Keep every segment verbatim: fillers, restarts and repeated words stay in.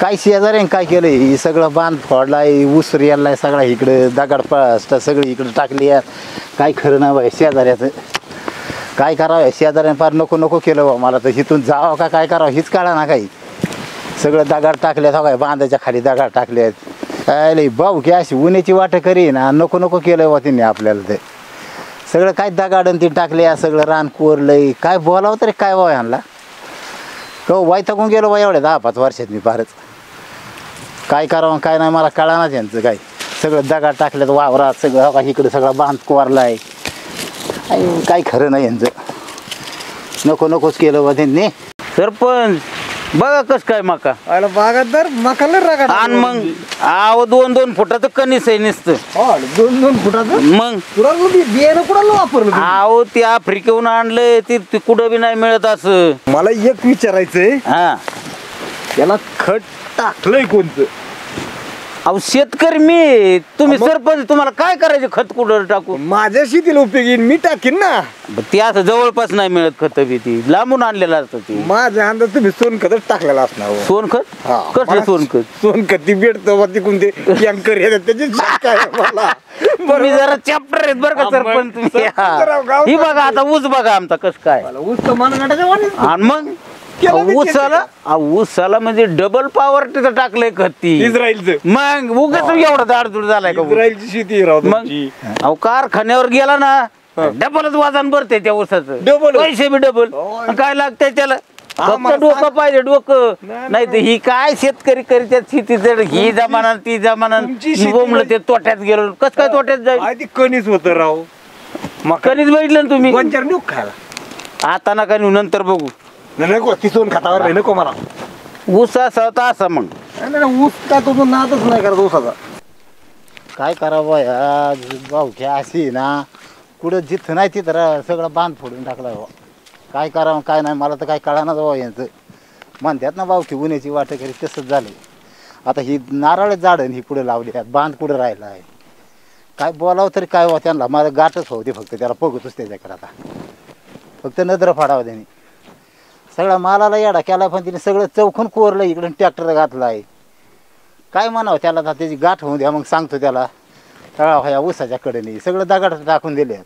काय शेजाऱ्याने काय केलं हे सगळं बांध फोडलाय ऊस रेललाय सगळा इकडे दगड पास्ट सगळी इकडे टाकली आहे काय खरं नाही बाय शेजाऱ्याचं काय करावं शेजाऱ्याने फार नको नको केलं बा मला तर इथून जावं का काय करावं हीच कळा ना काही सगळं दगड टाकले काय बांधाच्या खाली दगड टाकले आहेत काय लई भाऊ की अशी उन्हाची वाट करी ना नको नको केलं बा त्यांनी आपल्याला ते सगळं काय दगाडन ती टाकले सगळं रान कोरलंय काय बोलावं तरी काय बाबा ह्यांना हो वैतागून गेलो बा एवढ्या दहा पाच वर्षात मी फारच काय करावं काय नाही मला कळानाच यांचं काय सगळं दगड टाकल्यात वावरात सगळं का इकडं सगळं बांध कोरलाय काय खरं नाही यांचं नको नकोच केलं बा त्यांनी सरपंच बघा कस काय मका आला बागायतदार मकाला रागा आणि मग आव दोन दोन फुटाचं कणीस आहे नुसतं दोन दोन फुटाचं मग कुणाला बियाणं कुणाला वापरलं आव ते आफ्रिकेहून आणलंय ते ते कुठं बी नाही मिळत असं मला एक विचारायचंय हा त्याला खत टाकलंय कोणतं अहो शेतकरी मी तुम्ही सरपंच तुम्हाला काय करायचं खत कुठं टाकू माझ्या शेतीला उपयोगी मी टाकीन ना ते असं जवळपास नाही मिळत खत बी ती लांबून आणलेलं असतं ती माझ्या अंदाज तुम्ही सोनखतच टाकलेला असणार हो. सोनखत हा, कसलं मला सोनखत सोनखत ती भेटतं तिकून ते टँकर येतात त्याची शंका आहे मला तुम्ही जरा चॅप्टर आहेत बरं का हा, सरपंच मग तुम्ही सरपंच हा. राव, गाव ही बघा आता ऊस बघा आमचा कस काय मला ऊस तर मानगटाच्या वाणीच. आणि मग केलं मी ऊसाला अहो, ऊसाला म्हणजे डबल पॉवर तिथं टाकलंय खत ती इस्रायलचं मग उगाच एवढा दाडदूड झालाय का ऊस? इस्रायलची शेती आहे राव मग तुमची. अहो कारखान्यावर गेला ना डबलच वजन भरते त्या ऊसाचं Double. पैसे बी डबल होय. काय लागतंय त्याला हा, फक्त मला डोकं सांग. पाहिजे डोकं नाही, नाही तर ही काय शेतकरी करीत शेती जर ही जमाना ती जमाना तुमची शेती बोंबलं ते तोट्यात गेलो कस काय तोट्यात जाईल आय ती कणीस होतं राव मका कधीच बघितलं ना तुम्ही दोन चार नेऊ खायला आता नका नेऊ नंतर बघू नाही, नको ती सोन खातावर नाही नको मला ऊस असा होता असा मग नाही, नाही, ऊस का तो नादच नाही करत ऊसाचा काय करावं या भाऊ घ्या अशी ना कुठं जिथं नाही तिथं रा- सगळं बांध फोडून टाकला बा काय करावं काय नाही मला तर काय कळानाच बाबा यांचं म्हणतात ना भाऊ की उन्हाची वाट करी तसंच झालं आता ही नारळ झाडं ही पुढे लावली आहेत बांध कुठं राहिला आहे काय बोलावं तरी काय व्हा त्यांना मला गाठच होते फक्त त्याला बघतच त्याच्याकडे आता फक्त नजर फाडावं त्यांनी सगळा मालाला येडा केला पण तिने सगळं चौखून कोरलं इकडून ट्रॅक्टर घातला आहे काय म्हणावं त्याला आता त्याची गाठ होऊन द्या मग सांगतो त्याला तळा ह्या ऊसाच्या कडेने सगळं दगड टाकून दिले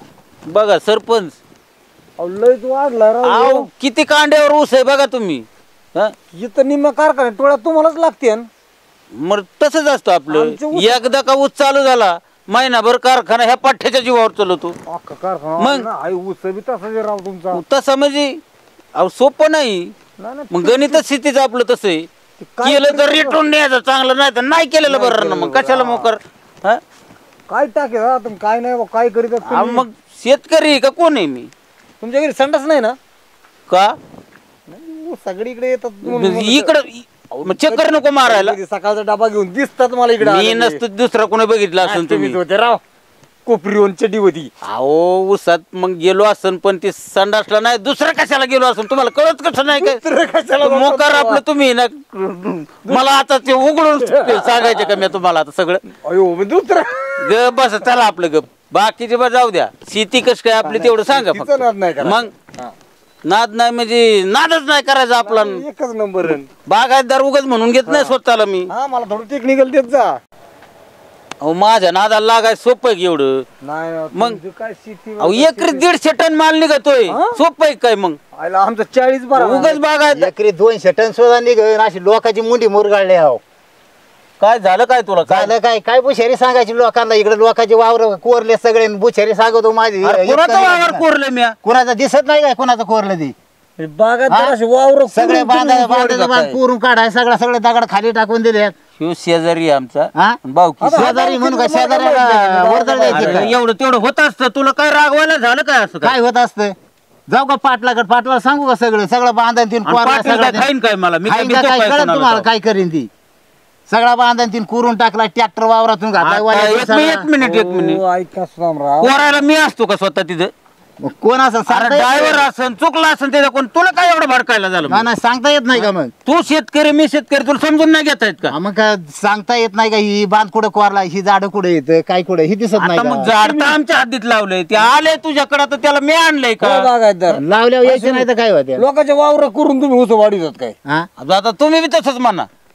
बघा सरपंच अहो, लयच वाढला राव आव किती कांड्यावर ऊस आहे बघा तुम्ही हं? इथं निम्मा कारखाना टोळ्या तुम्हालाच लागते मग तसंच असतं आपलं आमचं ऊस- एकदा का ऊस चालू झाला महिनाभर कारखाना ह्या पठ्ठ्याच्या जीवावर चालवतो कारखाना मग? आई ऊस बी तसाच आहे राव तुमचा तसं म्हणजे अहो सोपं नाही नाही, नाही, मग गणितच शेतीचं आपलं तसं आहे काय केलं तर तरी रेटून न्यायचं चांगलं नाही तर नाही केलेलं नाही बरं ना मग केलेलं कशाला बरं. मोकर हं? काय टाके राव तुम्ही काय नाही बा, काय करीत आहात अहो, तुम्ही? मग शेतकरी आहे का कोण आहे मी तुमच्या घरी संडास नाही ना का नाही, ऊस सगळीकडे येतात म्हणून म्हणलं. इकडं मग चक्कर नको मारायला कधी सकाळचा डबा घेऊन दिसतात मला इकडे मी आलेले. नसतं दुसरा कोणी बघितलं आज असेल तुम्हीच तुम्ही होते राव कोपरीवन चडी होती अहो ऊसात मग गेलो असन पण ते संडासला नाही दुसरं कशाला गेलो असन तुम्हाला कळत कसं नाही दुसरं काय कशाला मोकार वापरतो आपलं तुम्ही ना मला आता ते उघडून सांगायचं का मी तुम्हाला आता सगळं अयो मग दुसरा ग बस चला आपलं गप बाकीचे बा जाऊ द्या शेती कशी काय आपली तेवढं सांगा शेतीचं नाद नाही फक्त करायचं. मग हा. नाद नाही म्हणजे नादच नाही करायचा आपला एकच नंबर बागायतदार उगाच म्हणून घेत नाही स्वतःला मी हा मला थोडं टेक्निकल देत जा अहो माझ्या नादाला लागायचं सोपं आहे की एवढं नाही ना, मग? तुमची काय शेती अहो एकरी दीडशे टन माल निघतोय हा? सोपं आहे काय मग आयला आमचं चाळीस बारा उगाच बागायत एकरी दोनशे टन सुद्धा निघन अशी लोकांची मुंडी मुरगाळली आहो काय झालं काय तुला काय झालं काय काय बुशेरी सांगायची लोकांना इकडे लोकांचे वावर कोरले सगळे बुशेरी सांगतो माझी अरे कुणाचं वावर कोरलं म्या कुणाचं दिसत नाही काय कुणाचं कोरलं ती बागात हा? जराशी वावर सगळे बांधा तुम्ही बांधाचं जोड बांध करताय. कोरून काढाय सगळं सगळे दगड खाली टाकून दिले ह्यो शेजारी आहे आमचा हा भाऊ शेजारी म्हणून का शेजाऱ्याला वर्दळ द्यायची का? एवढं तेवढं होत असतं तुला काय रागवायला झालं काय असं काय काय होत असतं जाऊ का पाटलाकड पाटला सांगू का सगळं सगळं बांधन तीन आणि पाटील काय खाईन काय मला मी काय खाईन का भीतो काय काय कळत कोणाला तुम्हाला जाऊ? काय करीन ती सगळा बांधन तीन कुरून टाकला ट्रॅक्टर वावरातून घातला आता वाल्या एक मिनिट एक मिनिट एक मिनिट ऐका राव कोरायला मी असतो का स्वतः तिथं मग कोण असं अरे सांगता येत ड्रायव्हर नाही. असन चुकला असन त्याचा कोण तुला काय एवढं भडकायला झालं नाही मग? नाही, सांगता येत नाही का मग तू शेतकरी मी शेतकरी तुला समजून नाही घेता येत का हा, मग काय सांगता येत नाही का ही बांध कुठं कोरला ही झाड कुठे येतं काय कुठे ही दिसत नाही आता मग का? झाड तर आमच्या हद्दीत लावलंय ते आले तुझ्याकडे तर त्याला मी आणलंय का बागायतदार लावल्यावर यायचे नाही तर काय होते लोकांच्या वावर करून तुम्ही ऊस वाढीतात काय हा आता तुम्ही बी तसंच म्हणा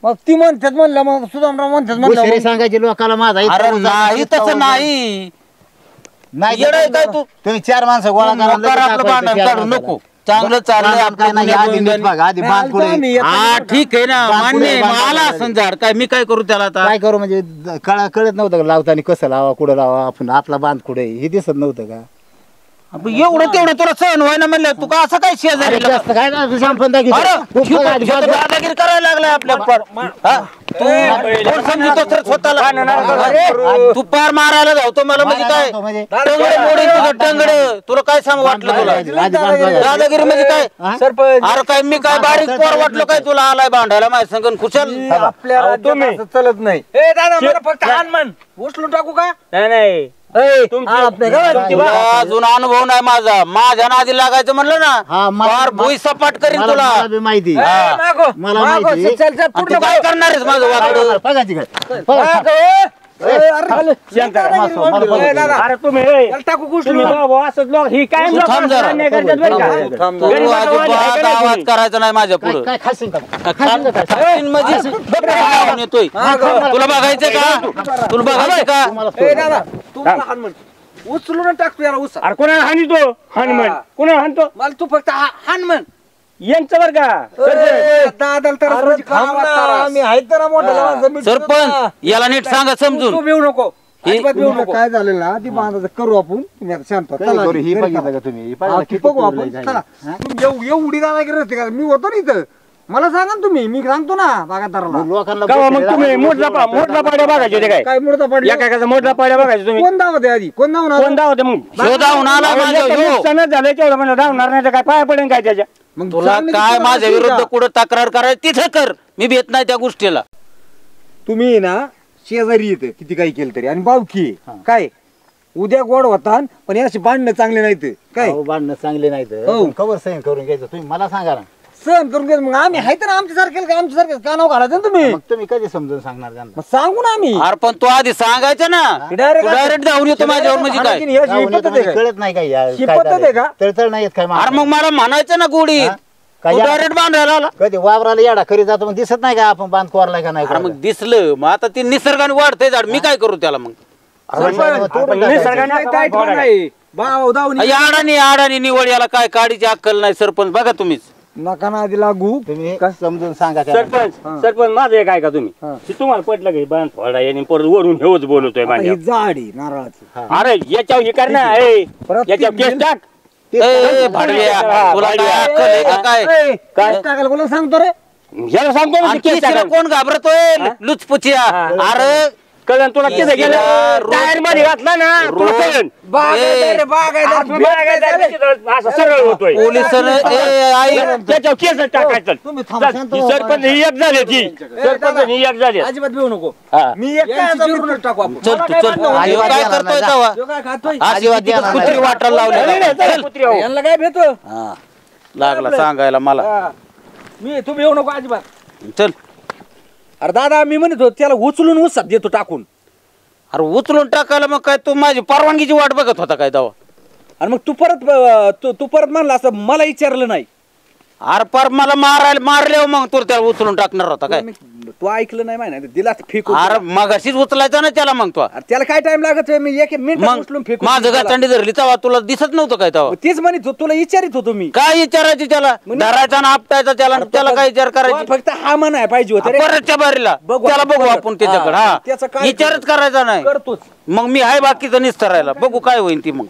मग ती म्हणतात म्हणलं मग सुदामराव म्हणतात म्हणलं दुसरी मग. सांगायची लोकाला माझा इतका अरे उजाळा, नाही इतका तसं उजाळा. नाही नाही येडं आहे काय तू? तुम्ही चार माणसं गोळा करा नको लगेच आपलं दाखवायचं भांडण चार काढू माणसाला. नको चांगलं चाललंय भांडण आपलं काय नाही, पुण्या आधी नीट गोविंदाने. बघा, आधी नाही, बांध आलतो पुढे. आम्ही, येतो हा ना. ठीक आहे ना बांध मान्य पुढे, आहे. बांध मग आला पुढे. असं झाड काय मी काय करू त्याला आता काय करू म्हणजे कळ कळत नव्हतं का लावताना कसं लावा कुठं लावा आपण आपला बांध कुठे हे दिसत नव्हतं का आपण एवढं तेवढं तुला सहन व्हायना म्हणलं तू का असं काय शेजारी अरे जास्त काय ना, तुझं आपण दाखवतो. अरे, खूप शिकव- आधी शिकव- बांध- दादागिरी करायला लागलाय आपल्या पार. हा? तू कोण समजतो तर स्वतःला अरे, तू पार मारायला जावतो मला म्हणजे काय मारायला म्हणजे? टंगडे मोडीन तुझं टंगडे तुला काय सांग वाटलं तुला आधी बांध बघा. दादागिरी म्हणजे काय हा? सरपंच अरे काय मी काय बारीक पोर वाटलो काय तुला आलाय भांडायला माझ्या संगन खुशाल आपल्या राज्यात असं चलत नाही ए दादा मला फक्त हान म्हण उचलून टाकू का नाही नाही ए, तुमची- हात नाही का? तुमची तुला बा- अजून अनुभव नाही माझा माझ्या नादी लागायचं म्हणलं हा, ना मला- फार भुई सपाट करीन मला- तुला मला बी माहिती ए, मागो, मला मागो, माहिती. चल, चल, आणि पुढलं तू काय करणार आहेस माझं वाकडं बघा तिकडे. मागो, बघा. ए. ए, अरे, शांत राहा. दादागिरी मला- मला- वाढली. ए, दादा, अरे तुम्ही ए, याला टाकू तुम्ही उचलून. बाबा असंच लोक ही काय तू थांब जरा. नाही करतात बरं का? थांब, थांब. तू गरीबाचा वाली आहे अजिबात का नाही आवाज तुम्ही? करायचा नाही माझ्या काय पुढे काय खाशील का? खाशील का काय? येतोय तुला बघायचं का तुला बघायचं का तुम्हाला ए, दादा, तू मला हान म्हण. उचलून टाकतो याला उचल. अरे कोणाला हानी तो हानी म्हण कोणाला हाणतो मला तू फक्त हा- हान म्हण. यांचं बरं का ए, दादाला तर म्हणजे खावा तारा. आम्ही आहेत तर मोठ्याला जमीन सरपंच याला नीट सांगा तू समजून भिवू नको हे- अजिबात भिवू नको. काय झालेलं ना ती बांधाचं करू आपण तुम्ही आता शांत व्हा. काय चला, करू? ही घरी बघितलं चला. का तुम्ही? ही हा, बघा ती किती बघू पुरलंय आपण काय. चला हा? तुम्ही एव- एवढी दादागिरी होते का मी होतो ना इथं मला सांगा ना तुम्ही मी सांगतो ना बागायतदाराला लोकांना का मग बघितलं तुम्ही ना, मोठला पा मोठला पाड्या बघायचे होते काय काय मुडदा पडला एका एकाचा मोठला पाड्या बघायचे तुम्ही कोण दावत आहे आधी कोण दावून कोण दावते मग शोधावून आला अरे, माझ्या लेकरं ह्यो. नुकसानच झालं तेवढं म्हणलं धावणार नाही तर काय पाया पडेल काय त्याच्या मग तुला सांगण्याची काय गरज माझ्या नाही विरुद्ध का? कुठं तक्रार करायची तिथं कर मी भेट नाही त्या गोष्टीला तुम्ही ना शेजारी येते किती काही केलं तरी आणि बावकी आहे. काय उद्या गोड होता पण अशी भांडणं चांगले नाहीत काय अहो, भांडणं चांगले नाहीत हो. कवर सही करून घ्यायचं तुम्ही मला सांगा ना सहन करून घ्या मग आम्ही आहेत ना आमच्या सारखे आमच्या सारखे का नाव घालायचं ना तुम्ही मग तुम्ही कधी समजून सांगणार त्यांना मग सांगू ना आम्ही अरे पण तू आधी सांगायचं ना Direct तू डायरेक्ट जाऊन येतो माझ्यावर म्हणजे काय हाणायची नाही, याची जाऊन येतो पद्धत आहे म्हणजे काय? कळत नाही काय या- ही काय पद्धत आहे झालंय. का? तळतळ नाही येत काय अरे माणसाला? मग मला म्हणायचं ना गोडी हा? काय तू या- डायरेक्ट बांधायला आला कधी वावराला येडा खरी जातो मग दिसत नाही का आपण बांध कोरलाय का नाही अरे कोरलाय? मग दिसलं मग आता ते निसर्गाने वाढतंय झाड मी काय करू त्याला मग आपण सरपंच, मग तोडून आपण टाकायचं. निसर्गाने काय काय ठेवणार आहे? भाव दावणी अडाणी अडाणी निवड याला काय काडीची अक्कल नाही सरपंच बघा तुम्हीच नका ना आधी लागू तुम्ही समजून सांगा त्याला. सरपंच सरपंच माझं एक आहे का तुम्ही हा. ते तुम्हाला पटलं की बांध फोडा यांनी परत वरून हेच बोलतोय आता माझ्या ही जाडी नारळाची अरे याच्यावर हे कर ना ए परत याच्यावर ती केस टाक ए, ए, भाडव्या, तुला काय अक्कल आहे का काय ए, काय टाकायला कोणाला सांगतो रे याला सांगतो ना आणि ते केस तिसरं टाकायला. कोण घाबरतोय लुचपुचिया अरे कळण तुला तिथे तिसरा गेलं रोज- टायर मध्ये घातला ना तुला रोज- कळण बागायदार रे, बागायदार. असं बागायदार तिथं असं सरळ होतोय पोलिसानं ए आई त्याच्यावर केस टाकायचं तुम्ही थांबा, चल, शांत ही व्हा. सरपंच ही एक झाली ती सरपंच ही एक झाली अजिबात भिवू नको हा. मी एक काय जिरूनच टाकू आपण चल मला तू काय चल भांडणं होती? ह्यो काय करतोय तेव्हा ह्यो काय खातोय अशी किती कुत्री वाटायला नाही, नाही, लावली चल, कुत्री आहो. यांना काय भेटतो हा लागला सांगायला मला हा. मी तुम्ही येऊ नको अजिबात चल अरे दादा मी म्हणत होतो त्याला उचलून उसात देतो टाकून अरे उचलून टाकायला मग काय तू माझी परवानगीची वाट बघत होता काय तेव्हा आणि मग तू परत अं, तू तू परत म्हणला असं मला विचारलं नाही अरे पर मला मारायला मारल्यावर मग तू त्याला उचलून टाकणार होता काय मी- तू ऐकलं नाही माहिती दिला फेकून अरे मगाशीच उचलायचा ना त्याला मग तो अरे त्याला काय टाइम लागत आहे? मी एक मिनिट मग उचलून फेकून माझं दिला. गाचंडी धरली तेव्हा तुला दिसत नव्हतं काय तेव्हा मग तेच म्हणत होतो, तुला विचारित होतो मी काय विचारायची त्याला धरायचा ना आपटायचा त्याला अरे त्याला तो काय विचार तो करायची फक्त हा म्हणाय पाहिजे होतं रे. परतच्या बारीला बघू त्याला आपण बघू परत. आपण त्याच्याकडे हा, हा त्याचं काय विचारच करायचा नाही करतोच मग मी आहे बाकीचं निस्तरायला बघू काय होईल ती मग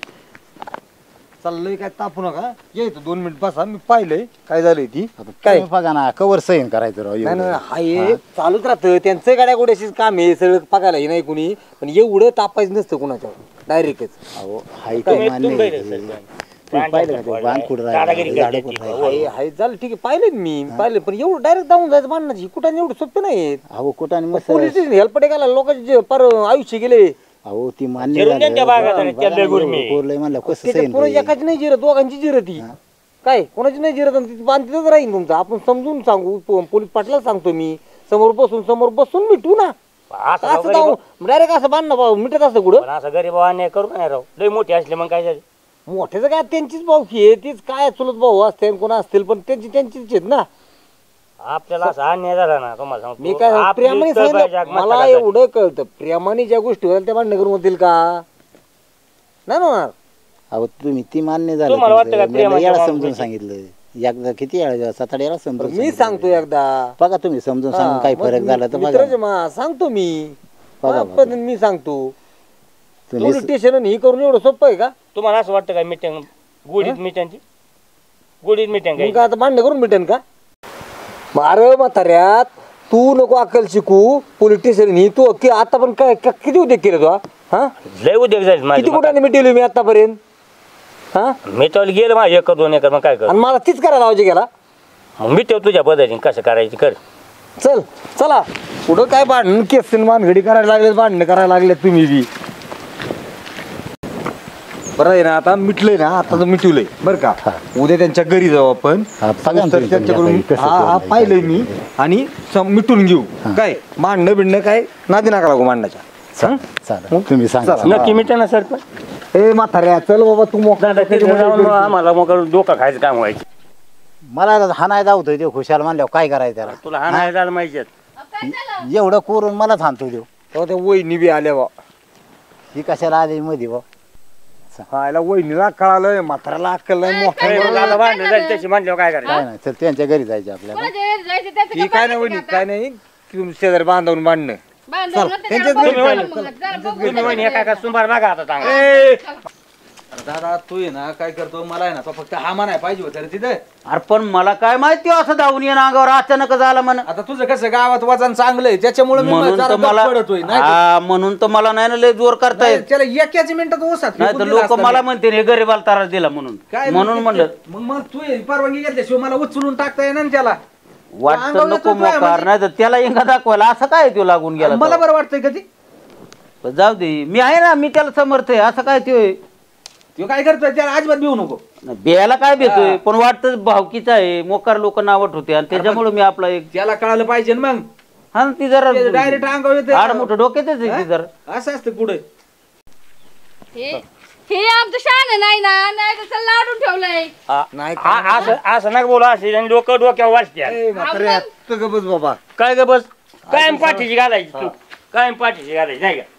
चाललंय काय तापू नका येतो दोन मिनिट बसा मी पाहिलंय काय झालंय ती काय तुम्ही बघा ना कवर सहीन करायचं राव नाही एवढं. नाही हाय चालूच राहतं त्यांचं गाड्या गोड्याशीच काम आहे सगळं बघायला हे नाही कुणी पण एवढं तापायचं नसतं कुणाच्यावर डायरेक्टच अहो हाय तुम्ही- काय मान्य तुम्ही आहे. बैल सरपंच. तुम्ही पाहिलं का ते बांध कुठं राहिलं? दादागिरी झाडं करते कुठं ती. राहिली? हाय हाय झालं ठीक आहे पाहिलं मी पाहिलं पण एवढं डायरेक्ट जाऊन जायचं भांडणाची कुठं एवढं सोपं नाही अहो कुठं आणि मस्त पोलीस हेल्प गेला लोकांचे पर आयुष्य गेले अहो ती मान्य चिरून द्या त्या बागात आणि बघा त्याला ना, गुरमी. एवढं कोरलंय म्हणलं कसं त्याच्या सहीन पुढे होईल? एकाची नाही जिरत दोघांची जिरती काय कोणाची नाही जिरत आणि ती बांधतीच राहील तुमचं आपण समजून सांगू पो- पोलीस पाटला सांगतो मी समोर बसून समोर बसून मिटू ना असं असं जाऊ डायरेक्ट असं बांधणं भाऊ मिटत असतं कुठं पण असं गरीब अन्याय करू नाही राव लय मोठी असले मग काय झालं मोठ्याचं काय त्यांचीच भावकी आहे तीच काय चुलत भाऊ असते कोणा असतील पण त्यांची त्यांचीच आहेत ना आपल्याला असा अन्याय झाला ना तुम्हाला सांगतो. मी काय आपली प्रेमाने तळपायाच्या सांगितलं मला मस्तकासाठी. एवढं कळतं प्रेमाने ज्या गोष्टी होत्या त्या भांडण करून होतील का नाही ना होणार. अहो तुम्ही ती मान्य झालं तुम्हाला वाटतं तुमचं. का प्रेमाच्या मी याला बाबतीत? समजून सांगितलं एकदा किती वेळा सात आठ वेळा समजून मी सांगितलं. सांगतो एकदा बघा तुम्ही समजून सांगून काही हा, फरक मग झाला तर बघा मित्राचे मा- सांगतो मी बघा, माझ्या बघा. पद्धतीने मी सांगतो तुम्ही पोलीस स्टेशन ही करून एवढं सोपं आहे का तुम्हाला असं वाटतं का मीटिंग गोडीत मिटांची गोडीत मिटिंग मग काय आता भांडण करून भेटेन का अरे म्हाताऱ्यात तू नको अक्कल शिकू पोलीस स्टेशन ही तू की आता पण काय का- किती उद्योग केले तू हा? हा लय उद्योग जायचं किती माझे कुठाने मिटवली मी आतापर्यंत हा मिटवलं गेलं माझं एकर दोन एकर मग काय कर आणि मला तीच करायला लावायची गेला मग मिटव तुझ्या पद्धतीने कसं करायची कर. चल चला पुढं काय भांडण केस मानगडी करायला लागले भांडण करायला लागले तुम्ही बी बरं आहे ना आता मिटलंय ना आता तर मिटवलंय बरं का उद्या त्यांच्या घरी जाऊ आपण हा, बघा ना तर तुम्ही त्यांच्याकडून तुमच्या हा घरी हा कसं पाहिलंय करून मी द्यायचं. आणि सम- मिटून घेऊ काय भांडणं बिंडणं काय नादी नाका लागू भांडणाच्या हं? चालेल तुम्ही सांगा चला. नक्की मिटे ना सर पण ए म्हाताऱ्या चल बाबा तू मोकळा आम्हाला मग डोका खायचं काम व्हायचं. मला हा नाही धावतोय देव खुशाल म्हणल्यावर काय करायचं त्याला तुला हा नाही झालं माहिती एवढं करून मला थांबतो देव तेव्हा त्या वहिनी बी आल्या बा ही कशाला आली मध्ये बा हा याला वहिनीला कळालंय म्हाताऱ्याला अक्कल नाही मोठा भांडण झाली त्याची म्हणल्यावर काय करायचं. काय नाही चल त्यांच्या घरी जायचे आपल्याला ही काय नाही वहिनी काय नाही तुम्ही शेजारी बांधवून भांडणं त्यांच्याच घरी तुम्ही म्हणे काय काय सुंभार बघा आता चांगला. दादा तू आहे ना काय करतो मला आहे ना तो फक्त हा म्हणाय पाहिजे होतं रे तिथे अरे पण मला काय माहिती असं धावून येणं अंगावर अचानक झालं म्हण आता तुझं कसं गावात वजन चांगलं आहे त्याच्यामुळे मी म्हणून जरा तर गप मला पडतोय नाही तर- हा म्हणून तर मला नाही ना लय जोर करता नाही, येत त्याला एकाच मिनिटात ओसात नाही तर लोक मला म्हणते हे गरीबाला त्रास दिला म्हणून काय म्हणून म्हणलं मग मग तू हे परवानगी घेतल्याशिवाय मला उचलून टाकता येणार ना त्याला वाटतं अंगावर नको येतो काय मोकार म्हणजे? नाही तर त्याला इंगा दाखवायला असं काय तो लागून गेला मला तेव्हा? बरं वाटतंय कधी पण जाऊ दे मी आहे ना मी त्याला समर्थ आहे असं काय ते तो काय करतोय त्याला अजिबात भिवू नको बियाला काय भेटतोय पण वाटतं भावकीचा आहे मोकार लोक नावट होते आणि त्याच्यामुळे मी आपला एक त्याला कळालं पाहिजे ना मग हा ती जरा डायरेक्ट अंगावर येते आड मोठं डोक्यातच आहे ती जरा असं असतं पुढे हे हे आमचं शान नाही ना नाही तर चल लाडून ठेवलंय नाही आ- असं असं नका बोला असे आणि डोकं डोक्यावर वाचते. म्हाताऱ्या तू गं बस बाबा काय ग बस कायम पाठीची घालायची तू कायम पाठीची घालायची नाही का.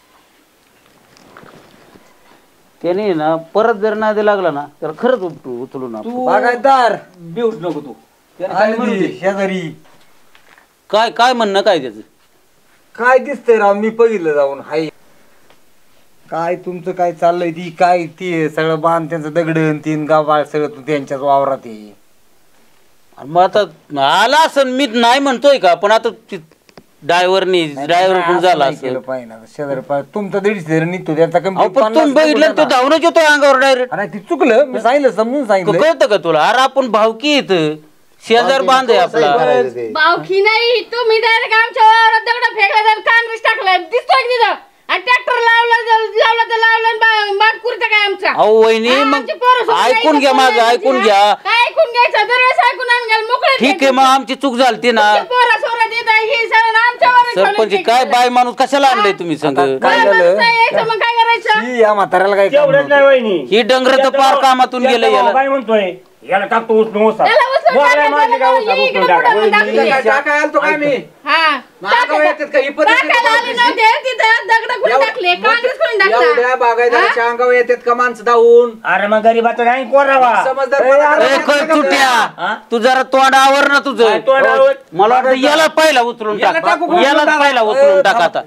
त्याने ना परत जर नादी लागला ना तर खरंच उपटू उचलून आपण. तू बागायतदार भिवूच नको तू त्याला काय म्हणू आली दे. शेजारी काय काय म्हणणं काय त्याचं काय दिसतंय राव मी बघितलं जाऊन हाय काय तुमचं काय चाललंय ती काय ती सगळं बांध त्यांचं दगडन तीन गाव बाळ सगळं तू त्यांच्याच वावरात आहे आणि मग आता आला असं मी नाही म्हणतोय का पण आता ड्रायव्हरनी ड्रायव्हर पण झाला नाही असं केलं पाहिजे ना. शेजारी पाहिजे तुमचा दीडशे जण निघतो त्यांचा कमी अहो, पण तुम्ही बघितलं तो धावूनच येतो अंगावर डायरेक्ट अरे ती चुकलं मी सांगितलं समजून सांगितलं कळतं का तुला अरे आपण भावकी येत शेजार बांध आहे आपला बावखी नाही तुम्ही डायरेक्ट आमच्या वावरात दगड फेकला तर काँग्रेस टाकलाय दिसतोय की तिथं आणि ट्रॅक्टर लावला लावला तर लावलं बाग कुरता काय आमचा अहो वहिनी हा, मग आमची पोरं सोडून ऐकून जायचं, घ्या माझं पोरं ऐकून जायचं, घ्या काय ऐकून घ्यायचं दरवेळेस ऐकून आम्ही गेलो मोकळे ठीक आहे मग आमची चूक झालती ना पोरा सोरा देत आहे हे सगळं आमच्यावर सरपंच काय बाय माणूस कशाला आणलंय तुम्ही संग काय झालं यायचं मग काय करायचं ही या म्हाताऱ्याला काय काम तेवढंच नाही नव्हतं. वहिनी ही डंगर तर पार कामातून गेलं याला काय म्हणतोय याला टाकतो उचलून ओसा. त्याला उचलून बोलायला टाकायचं, माहिती का त्याला ओसा इकडं उचलून टाका. पुढं टाकली. काय टाकाय आलतो काय मी हा नागावर येतात का? ही पद्धत टाकायला आले नव्हते तिथं दगड कुठे टाकले काँग्रेस कोणी एवढ्या टाकला बागायदाराच्या अंगावर येतात का माणसं धावून अरे मग गरीबाचं नाही कोरावा समजदार ए, काय चुट्या तू जरा तोंड आवर ना तुझं काय तोंड आवर? मला वाटतं याला पहिला उचलून याला टाक टाकू, याला टाकू. पहिला उचलून टाक आता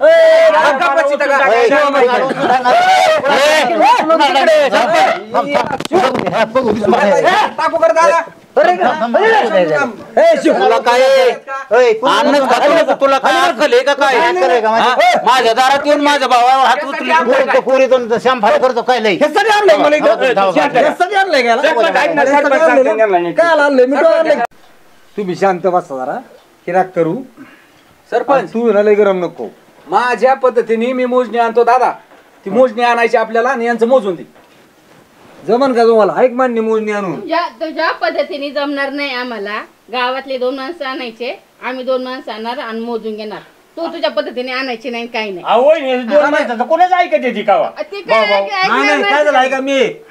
टाकू कर दादा तुला काय अन्नच खातो नको, तुला काय अक्कल आहे का काय हा? माझ्या दारात येऊन माझ्या भावावर हात उचलली पोरीतून शांफार करतो काय लई ह्यासाठी आणलंय मला इकडं. ह्यासाठी आणलंय का याला? सरपंच ऐक ना, सरपंच सांगतो त्यांना नीट. काय आणलंय मी काय आणलंय तुम्ही शांत बसा जरा किराक करू सरपंच तू ना लय गरम नको माझ्या पद्धतीने मी मोजणी आणतो दादा ती मोजणी आणायची आपल्याला आणि यांचं मोजून ती जमन का तुम्हाला ऐक मान्य मोजणी आणून तुझ्या तुझ्या पद्धतीने जमणार नाही आम्हाला गावातले दोन माणसं आणायचे आम्ही दोन माणसं आणणार आणि मोजून घेणार तू तुझ्या पद्धतीने आणायची नाही काही नाही अहो, वहिनी, दोन माणसाचं कोणाच ऐकत येते कावा ते काय ऐक- नाही ऐकणार नाही काय नाही. झालं ऐका मी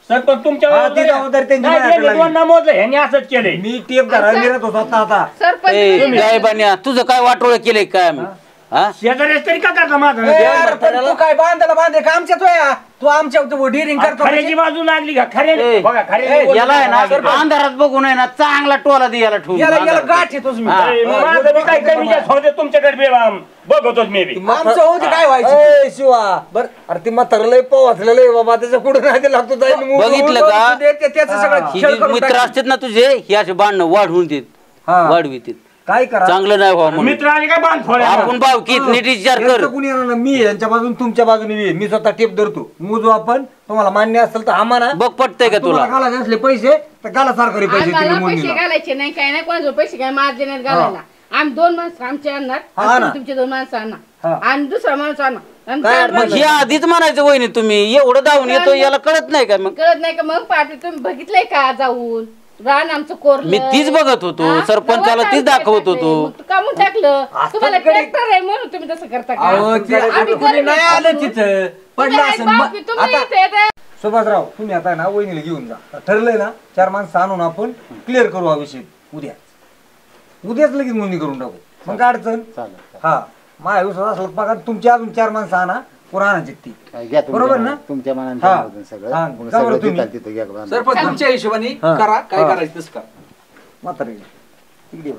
सरपंच तुमच्या हा, ती जबाबदारी त्यांची नाही, माझ्याकडे गेले दोन ना मोजलं ह्यांनी असंच केलंय मी टेप धरा मिरत होतो आता आता सरपंच ए तुम्ही- गायबान्या तुझं काय वाटोळ केलंय काय आम्ही हा शेजाऱ्याच तरी का करता माझं यार, पण तू काय बांधायला बांधे का आमच्या तोया तू आमच्या डिरिंग करतो खऱ्याची बाजू लागली का खऱ्या ए, बघा खऱ्या याला आहे ना अंधारात बघून आहे ना चांगला टोला दे याला ठेवून याला याला अंधारात. गाठ येतोच मी हा. माझं बी काय कमी जास्त होते तुमच्याकडे बी, आम, बघतोच मी बी आमचं होते काय व्हायचं शिवा बर अरे ती म्हातार लय पोहोचलेलं आहे बाबा त्याच्या पुढे नाही लागतो जाईल मूग- बघितलं मूग- का? ते- ते- त्याचं सगळं ही खेळ जी करून मित्र टाकतील. असतात ना तुझे हे असे बांधणं वाढवून देत हा. वाढवित काय करा चांगलं नाही व्हावं म्हणून मित्र आले काय बांध फोड्या आपण भावकीत नीट विचार कर यांचं कुणी येणार नाही. मी यांच्या बाजून तुमच्या बाजूने मी मी स्वतः टेप धरतो मोजू आपण तुम्हाला मान्य असेल तर आम्हाला बघ पटतंय का तुला घालायचे असले पैसे तर घाला सरकारी पैसे आम्हाला तिकडे पैसे मोजणीला. घालायचे नाही काय नाही कोणाजवळ पैसे काय मार देण्यात घालायला आम्ही दोन माणसं आमचे आणणार हा आणि ना. तुम्ही तुमचे दोन माणसं हा. आणणार आणि दुसरा माणूस आणणार आणि काय चार अडचण मग माणसं. हे आधीच म्हणायचं वहिनी तुम्ही एवढं धावून येतो याला कळत नाही का मग कळत नाही का मग पाटील तुम्ही बघितलंय का जाऊन रान आमचं कोरलं मी तीच बघत होतो. हा? सरपंचाला तेव्हा तीच काय दाखवत टाकलंय? होतो. मग तू कामून टाकलं तुम्हाला कडे- ट्रॅक्टर आहे म्हणून तुम्ही तसं करता का अहो, ते आम्ही आता करू कुणी नाही आलं शकतो. तिथं तुम्ही पडलं आहेत असेल भाऊ मग- की तुम्ही आता इथे येताय. सुभाषराव तुम्ही आता ना वहिनीला घेऊन जा ठरलंय ना चार माणसं आणून आपण क्लिअर करू हा विषय उद्या उद्याच लगेच नोंदणी करून टाकू मग काय अडचण चालेल हा माझ्या विश्वास असला बघा तुमची अजून चार माणसं आणा पुन्हा आणायची ती घ्या तुमच्या बरोबर ना? मनात- तुमच्या मनाने हा. समजून सगळं हा. मग का बरं सगळं तुम्ही? तिथं तिथं घ्या बांधून. सरपंच तुमच्या हिशोबाने हा. करा काय हा. करायचं तसं करा म्हातारे इकडे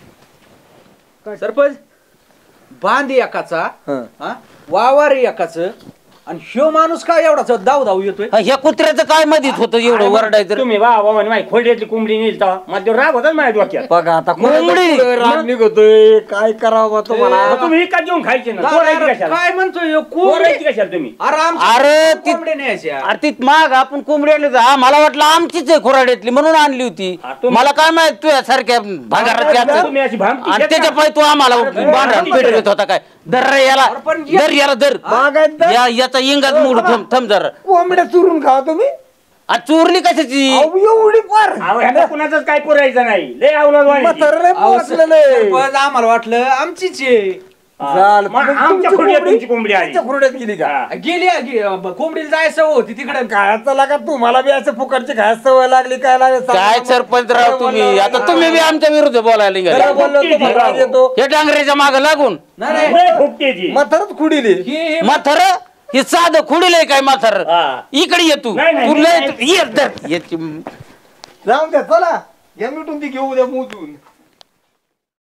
ये. सरपंच बांध एकाचा हं. हा वावर एकाच आणि ह्यो माणूस काय एवढा धाव धाव येतोय ह्या कुत्र्याचं काय मधीत होतं एवढं वरडायचं तुम्ही वा वा म्हणे माझी खोड्यातली कोंबडी नेल तर माझ्या राग होता माझ्या डोक्यात बघा आता कोंबडी. कोंबडी राग निघतोय काय करावं तुम्हाला मग तुम्ही विकत घेऊन खायचे ना काय चोरायची कशाला काय म्हणतोय ह्यो चोरायची कोंबडी कशाला तुम्ही अरे आमच्या अरे ती- कोंबड्या न्यायच्या अरे ती माग आपण कोंबडी आणली होती. हा मला वाटलं आमचीच आहे खुराड्यातली म्हणून आणली होती हा, तुम्ही- मला काय माहित तुझ्या सारख्या भागारात तुम्ही अशी भामटी आणि घेता? त्याच्या पाय तू आम्हाला बांधून पेटवत होता काय दर रे याला अरे पण ये- दर याला दर बागायत दर? या याचा इंगात मूड थम थम जरा कोंबड्या चुरून खावा तुम्ही आ, चोरली कशाची अहो, एवढी फार अहो, ह्यांना कुणाचंच काय पुरायचं नाही लय अवलाद म्हातारं लय अहो, पोहोचलेलं आहे. सरपंच, आम्हाला वाटलं आमचीच आहे झालं. मग मग आमच्या तुमची खोड्यात कोंबडी- तुमची कोंबडी आली तुमच्या खुर्ड्यात गेली का हा. गेली गे- ब- कोंबडीला जायचं होती तिकडे खायचं लागा तुम्हाला बी असं फुकटची खायची सवय लागली काय लागली काय सरपंच राव तुम्ही आता तुम्ही बी आमच्या विरुद्ध बोलायला निघाले खरं बोललो तर फुकटी राग येतो हे डांगरेच्या माग लागून नाही नाही लय फुकटी ती. म्हातारच खुडीली हे- हे- माथर हे साधं खुडीलंय काय माथर हा. इकडे ये तू नाही, नाही, तू लय नाही. ये धर. याची- जाऊन द्या चला या मिटून ती घेऊ द्या मोजून